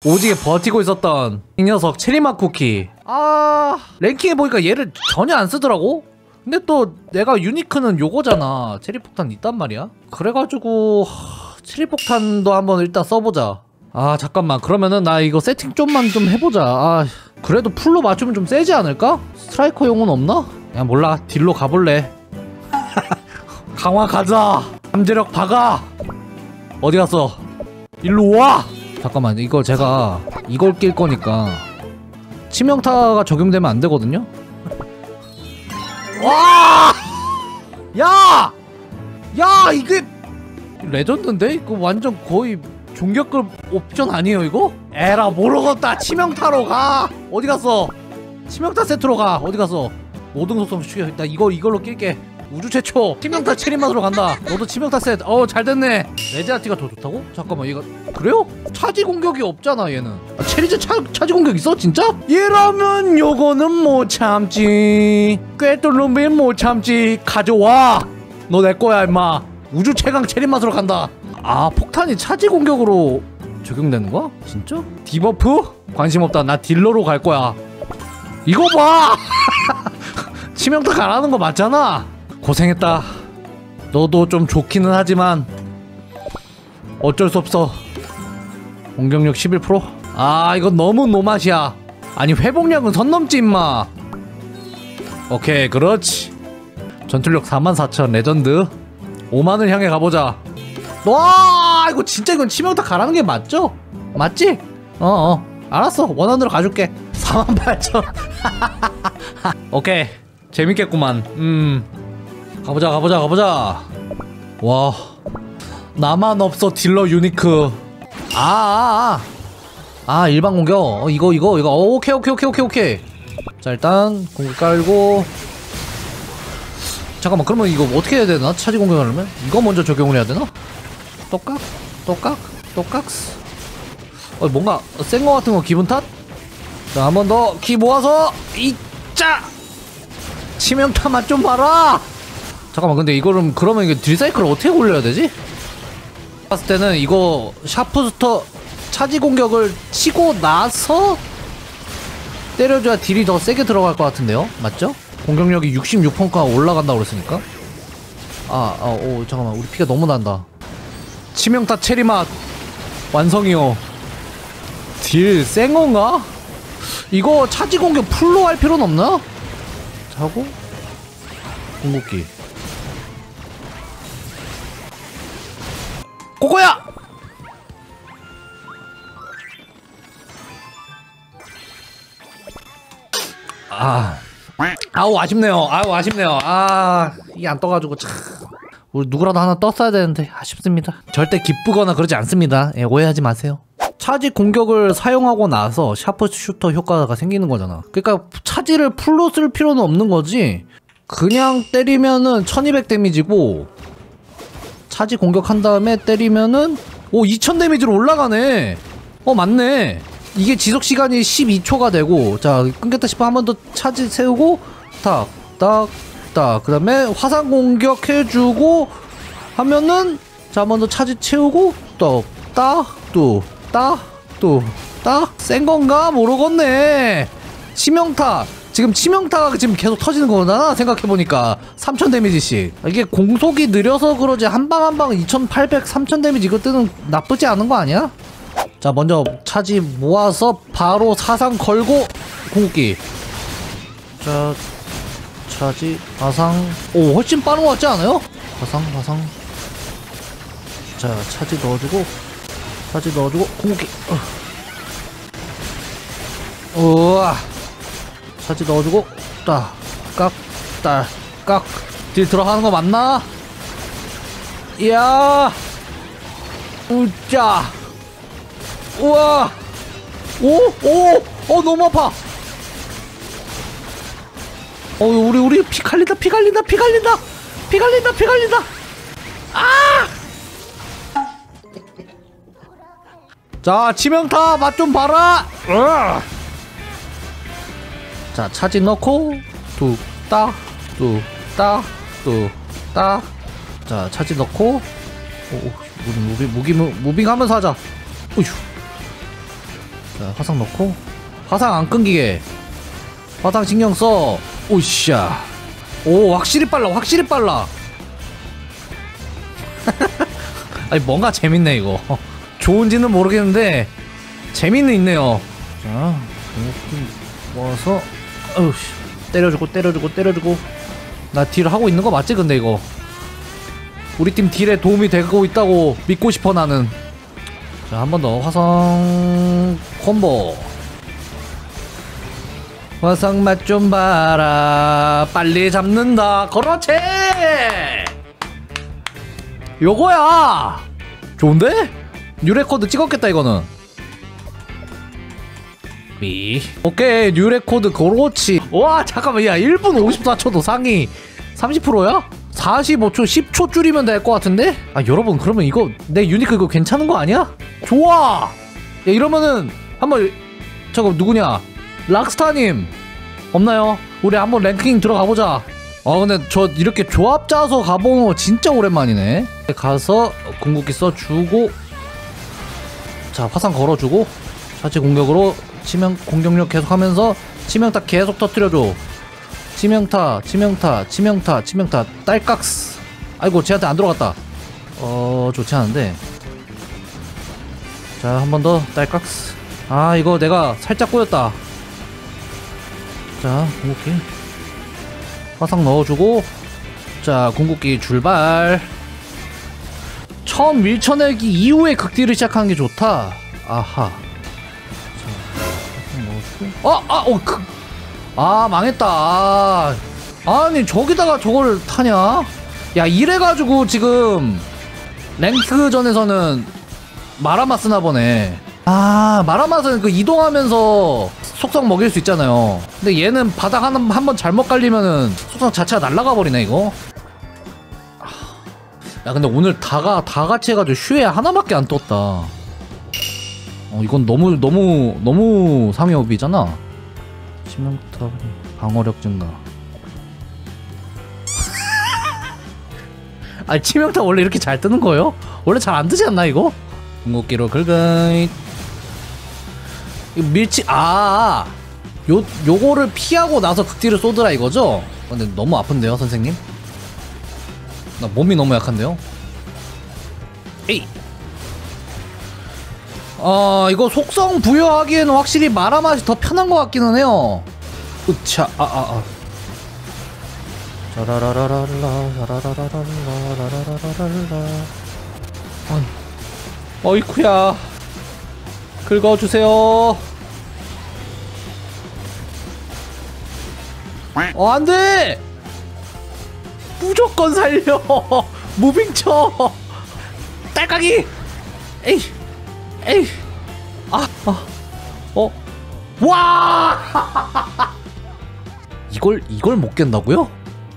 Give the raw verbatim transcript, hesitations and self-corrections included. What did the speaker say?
오지게 버티고 있었던 이 녀석 체리맛 쿠키. 아 랭킹에 보니까 얘를 전혀 안 쓰더라고. 근데 또 내가 유니크는 요거잖아. 체리폭탄 있단 말이야. 그래가지고 하... 체리폭탄도 한번 일단 써보자. 아 잠깐만, 그러면은 나 이거 세팅 좀만 좀 해보자. 아 그래도 풀로 맞추면 좀 세지 않을까? 스트라이커용은 없나? 야 몰라, 딜로 가볼래. 강화 가자. 잠재력 박아. 어디 갔어? 일로 와. 잠깐만, 이거 제가 이걸 낄 거니까 치명타가 적용되면 안 되거든요? 와! 야! 야, 이게 레전드인데? 이거 완전 거의 종격급 옵션 아니에요 이거? 에라 모르겠다. 치명타로 가. 어디 갔어? 치명타 세트로 가. 어디 갔어? 모든 속성 추격. 나 이거 이걸로 낄게. 우주 최초 치명타 체리맛으로 간다. 너도 치명타 셋. 어 잘됐네. 레지아티가 더 좋다고? 잠깐만, 얘가 그래요? 차지 공격이 없잖아 얘는. 아, 체리즈 차, 차지 공격 있어 진짜? 이러면 요거는 못 참지. 꿰뚫는빈 못 참지. 가져와. 너 내 거야 임마. 우주 최강 체리맛으로 간다. 아 폭탄이 차지 공격으로 적용되는 거야? 진짜? 디버프? 관심 없다. 나 딜러로 갈 거야. 이거 봐. 치명타 가라는 거 맞잖아. 고생했다. 너도 좀 좋기는 하지만 어쩔 수 없어. 공격력 십일 퍼센트? 아 이건 너무 노맛이야. 아니 회복력은 선 넘지 임마. 오케이 그렇지. 전투력 사만 사천 레전드. 오만을 향해 가보자. 와 이거 진짜 이건 치명타 가라는 게 맞죠? 맞지? 어어 알았어. 원원으로 가줄게. 사만 팔천. 오케이 재밌겠구만. 음 가보자 가보자 가보자. 와 나만 없어 딜러 유니크. 아아아 아, 아. 아, 일반 공격. 어, 이거 이거 이거. 어, 오케이 오케이 오케이 오케이 오케이. 자 일단 공격 깔고. 잠깐만, 그러면 이거 어떻게 해야 되나? 차지 공격하려면? 이거 먼저 적용을 해야 되나? 똑깍? 똑깍? 똑깍스? 어 뭔가 센 거 같은 거 기분 탓? 자 한 번 더 키 모아서 이짜! 치명타 맛 좀 봐라! 잠깐만, 근데 이거는 그러면 이게 딜사이클을 어떻게 올려야 되지? 봤을 때는 이거 샤프스터 차지 공격을 치고 나서 때려줘야 딜이 더 세게 들어갈 것 같은데요? 맞죠? 공격력이 육십육 퍼센트가 올라간다고 그랬으니까. 아, 아, 오, 잠깐만, 우리 피가 너무 난다. 치명타 체리맛 완성이요. 딜 센건가? 이거 차지 공격 풀로 할 필요는 없나? 자고 궁극기 고고야! 아 아우 아쉽네요. 아우 아쉽네요. 아 이게 안 떠가지고 참 우리 누구라도 하나 떴어야 되는데 아쉽습니다. 절대 기쁘거나 그러지 않습니다. 예, 오해하지 마세요. 차지 공격을 사용하고 나서 샤프 슈터 효과가 생기는 거잖아. 그러니까 차지를 풀로 쓸 필요는 없는 거지. 그냥 때리면은 천이백 데미지고 차지 공격한 다음에 때리면은 오 이천 데미지로 올라가네. 어 맞네. 이게 지속시간이 십이 초가 되고, 자 끊겼다 싶으면 한 번 더 차지 세우고 딱 딱 딱 그 다음에 화상 공격 해주고 하면은 자 한 번 더 차지 채우고 떡딱또딱또딱 센건가 모르겠네. 치명타 지금 치명타가 지금 계속 터지는 거잖아. 생각해보니까 삼천 데미지씩. 이게 공속이 느려서 그러지 한방 한방 이천팔백 삼천 데미지 이것들은 나쁘지 않은 거 아니야? 자 먼저 차지 모아서 바로 사상 걸고 궁극기. 자 차지 화상. 오 훨씬 빠른 거 같지 않아요? 화상 화상. 자 차지 넣어주고 차지 넣어주고 궁극기. 어. 우와 차지 넣어주고 딱깍딱깍 딜 들어가는 거 맞나? 이야 우짜 우와 오! 오! 어 너무 아파. 어 우리 우리 피 갈린다 피 갈린다 피 갈린다 피 갈린다 피 갈린다. 아! 자 치명타 맛 좀 봐라. 으아! 자 차지 넣고 뚝딱 뚝딱 뚝딱. 자 차지 넣고 오, 무빙 무빙 무빙 무빙하면서 하자. 어휴 자, 화상 넣고 화상 안 끊기게 화상 신경 써. 오씨야. 오, 확실히 빨라, 확실히 빨라. 아니, 뭔가 재밌네 이거. 좋은지는 모르겠는데 재미는 있네요. 자, 이렇게 모아서 어우씨, 때려주고 때려주고 때려주고. 나 딜 하고 있는 거 맞지? 근데 이거 우리 팀 딜에 도움이 되고 있다고 믿고 싶어 나는. 자, 한 번 더 화성 콤보. 화상 맛 좀 봐라. 빨리 잡는다. 그렇지. 요거야. 좋은데? 뉴 레코드 찍었겠다 이거는. 미. 오케이, 뉴 레코드. 그렇지. 와, 잠깐만. 야, 일 분 오십사 초도 상위 삼십 퍼센트야? 사십오 초, 십 초 줄이면 될 것 같은데? 아, 여러분, 그러면 이거 내 유니크 이거 괜찮은 거 아니야? 좋아. 야, 이러면은 한번 저거 누구냐? 락스타님 없나요? 우리 한번 랭킹 들어가 보자. 아, 근데 저 이렇게 조합 짜서 가보는 거 진짜 오랜만이네. 가서 궁극기 써주고, 자, 화상 걸어주고, 자체 공격으로 치명 공격력 계속하면서 치명타 계속 터뜨려줘. 치명타, 치명타, 치명타, 치명타, 딸깍스. 아이고, 쟤한테 안 들어갔다. 어, 좋지 않은데. 자, 한 번 더 딸깍스. 아, 이거 내가 살짝 꼬였다. 자, 궁극기 화상 넣어주고, 자, 궁극기 출발. 처음 밀쳐내기 이후에 극딜을 시작하는 게 좋다. 아하. 자, 화상 넣어주고. 아, 아, 어, 그, 아, 망했다. 아, 아니, 저기다가 저걸 타냐? 야, 이래가지고 지금 랭크전에서는 마라마 쓰나 보네. 아, 마라맛은 그 이동하면서 속성 먹일 수 있잖아요. 근데 얘는 바닥 한, 한 번 잘못 깔리면은 속성 자체가 날아가 버리네 이거. 야, 근데 오늘 다가 다 같이 해가지고 슈에 하나밖에 안 떴다. 어, 이건 너무 너무 너무 상위업이잖아. 치명타, 방어력 증가. 아니, 치명타 원래 이렇게 잘 뜨는 거예요? 원래 잘 안 뜨지 않나 이거? 궁극기로 긁어잇. 밀치, 아, 요, 요거를 피하고 나서 극딜을 쏘더라 이거죠? 근데 너무 아픈데요, 선생님? 나 몸이 너무 약한데요? 에이! 아, 이거 속성 부여하기에는 확실히 마라맛이 더 편한 것 같기는 해요. 으차, 아, 아, 아. 자라라라랄라, 자라라라랄라. 어이쿠야. 긁어주세요. 어, 안돼! 무조건 살려! 무빙쳐! 딸깍이! 에이! 에이! 아! 아! 어? 와! 이걸, 이걸 못 깬다고요?